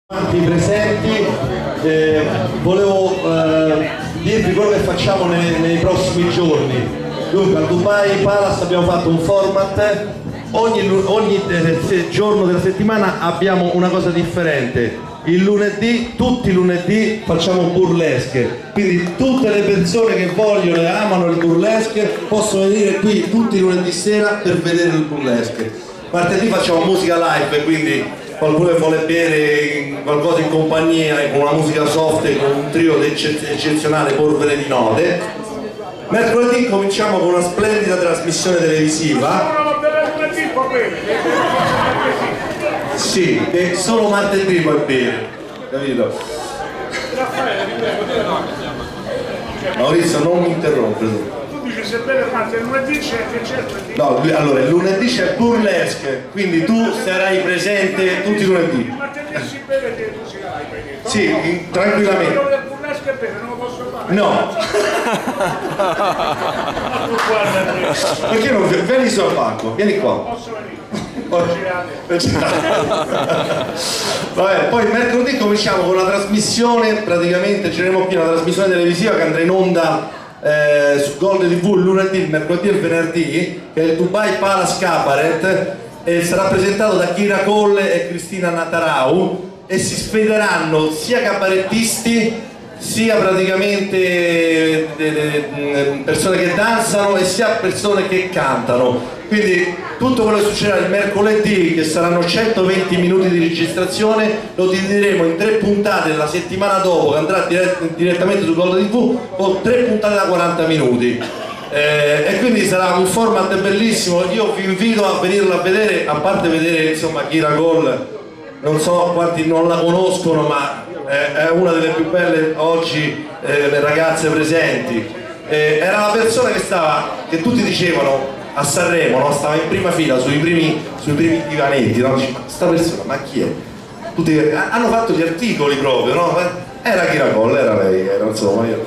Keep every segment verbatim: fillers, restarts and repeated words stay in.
Quanti presenti, eh, volevo eh, dirvi quello che facciamo nei, nei prossimi giorni. Dunque, al Dubai Palace abbiamo fatto un format, ogni, ogni eh, giorno della settimana abbiamo una cosa differente. Il lunedì, tutti i lunedì facciamo burlesque, quindi tutte le persone che vogliono e amano il burlesque possono venire qui tutti i lunedì sera per vedere il burlesque. Martedì facciamo musica live, quindi qualcuno che vuole bere qualcosa in compagnia con una musica soft e con un trio eccezionale, Polvere di Note. Mercoledì cominciamo con una splendida trasmissione televisiva. Sì, che solo martedì puoi bere, capito? Maurizio, non mi interrompere. Se bene parte il lunedì c'è che c'è il lunedì. No, allora il lunedì c'è burlesque, quindi tu sarai presente tutti i lunedì. Il martedì si beve che tu sarai presente. Sì, tranquillamente. Io del burlesque bene, non lo posso fare. No. Perché non vieni sul palco? Vieni qua. Posso venire. Vabbè, poi mercoledì cominciamo con la trasmissione, praticamente gireremo qui una trasmissione televisiva che andrà in onda Eh, su Gold tivù il lunedì, il mercoledì e il venerdì, che è il Dubai Palace Cabaret, e sarà presentato da Kira Colle e Cristina Natarau, e si sfideranno sia cabarettisti sia praticamente de, de, de, persone che danzano e sia persone che cantano. Quindi tutto quello che succederà il mercoledì, che saranno centoventi minuti di registrazione, lo divideremo in tre puntate la settimana dopo, che andrà dirett direttamente su Gold tivù, con tre puntate da quaranta minuti. Eh, e quindi sarà un format bellissimo. Io vi invito a venirlo a vedere, a parte vedere insomma Kira Cole, non so quanti non la conoscono, ma eh, è una delle più belle oggi eh, le ragazze presenti. Eh, era la persona che stava, che tutti dicevano a Sanremo, no? Stava in prima fila sui primi, sui primi divanetti, no? Dici, ma sta persona, ma chi è? Tutti, hanno fatto gli articoli proprio, no? Era Kira Cole, era lei, era insomma io.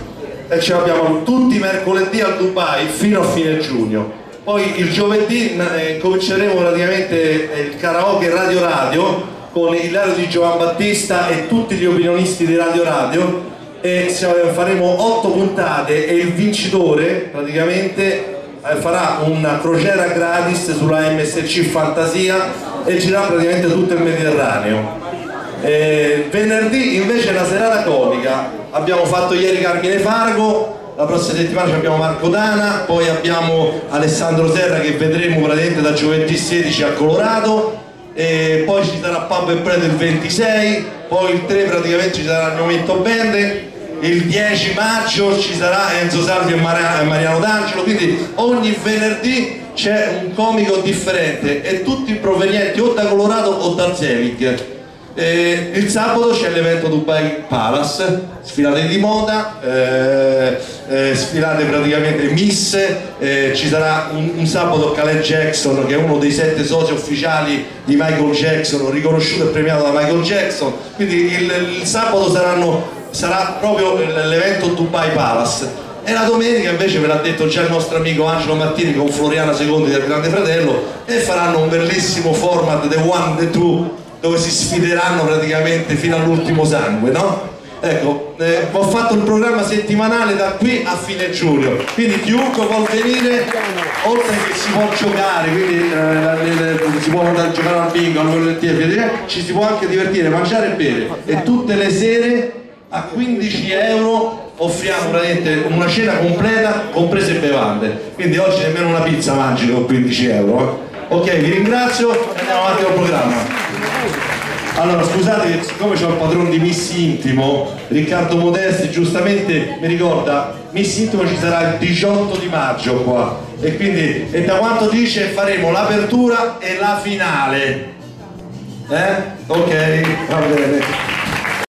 E ce l'abbiamo tutti i mercoledì al Dubai fino a fine giugno. Poi il giovedì eh, cominceremo praticamente il karaoke Radio Radio con Ilario Di Giovanbattista e tutti gli opinionisti di Radio Radio, e faremo otto puntate e il vincitore praticamente farà una crociera gratis sulla M S C Fantasia e girerà praticamente tutto il Mediterraneo. E venerdì invece è la serata comica, abbiamo fatto ieri Carmine Fargo, la prossima settimana abbiamo Marco Dana, poi abbiamo Alessandro Serra che vedremo praticamente da giovedì sedici a Colorado, e poi ci sarà Pub e Bread il ventisei, poi il tre praticamente ci sarà il Momento Band, il dieci maggio ci sarà Enzo Salvi e Mariano D'Angelo, quindi ogni venerdì c'è un comico differente e tutti provenienti o da Colorado o da Zelig. Eh, il sabato c'è l'evento Dubai Palace, sfilate di moda, eh, eh, sfilate praticamente Miss, eh, ci sarà un, un sabato Calais Jackson che è uno dei sette soci ufficiali di Michael Jackson, riconosciuto e premiato da Michael Jackson, quindi il, il sabato saranno sarà proprio l'evento Dubai Palace, e la domenica invece ve l'ha detto già il nostro amico Angelo Martini con Floriana Secondi del Grande Fratello, e faranno un bellissimo format The One, The Two, dove si sfideranno praticamente fino all'ultimo sangue, no? Ecco, eh, ho fatto il programma settimanale da qui a fine giugno, quindi chiunque vuol venire, oltre che si può giocare, quindi eh, si può andare a giocare al bingo, al ci si può anche divertire, mangiare e bere, e tutte le sere a quindici euro offriamo praticamente una cena completa comprese bevande, quindi oggi nemmeno una pizza mangi con quindici euro. Ok, vi ringrazio e andiamo avanti col programma. Allora scusate che siccome c'ho il padrone di Miss Intimo, Riccardo Modesti, giustamente mi ricorda, Miss Intimo ci sarà il diciotto di maggio qua, e quindi, e da quanto dice, faremo l'apertura e la finale, eh? Ok, va bene.